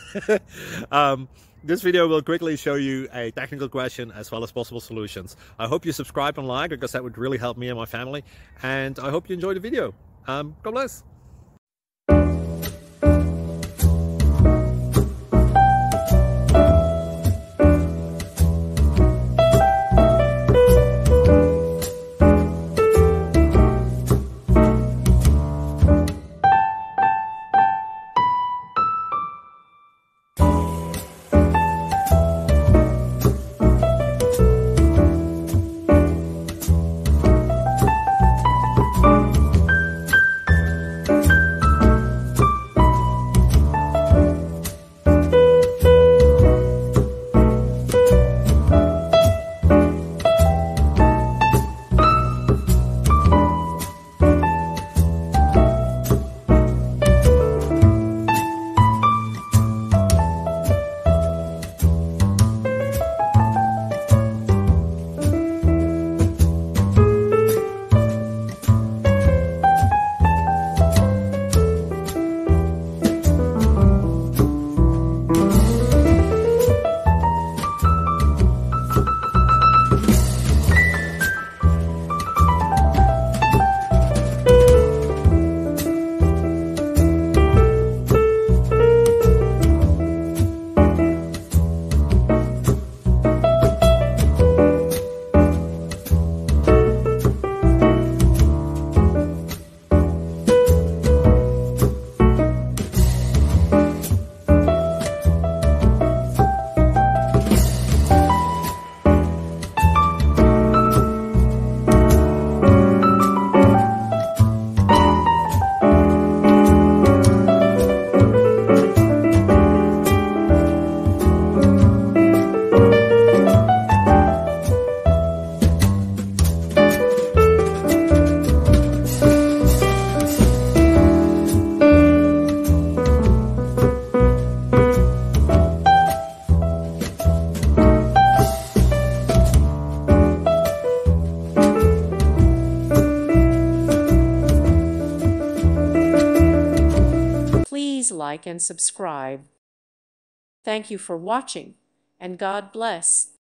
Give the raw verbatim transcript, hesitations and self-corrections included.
um, this video will quickly show you a technical question as well as possible solutions. I hope you subscribe and like, because that would really help me and my family. And I hope you enjoy the video. Um, God bless. Please like and subscribe. Thank you for watching, and God bless.